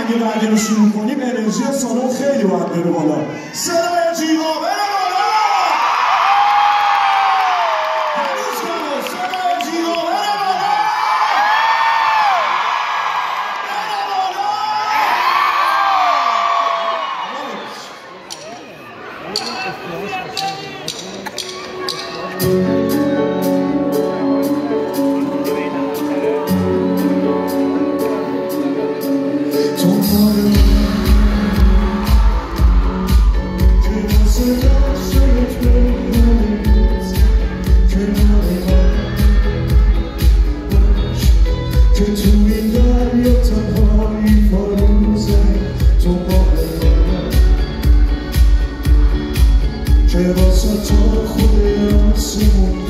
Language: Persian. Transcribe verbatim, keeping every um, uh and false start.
آهنگ بعدی رو شروع کنیم انرژی سالن خیلی باید بره بالا. صدای جیغا بره بالا. هنوز کنه صدای جیغا بره بالا. بره بالا. که تو این دریا تنهایی فروزه تو باقی که واسه تو خود آسمون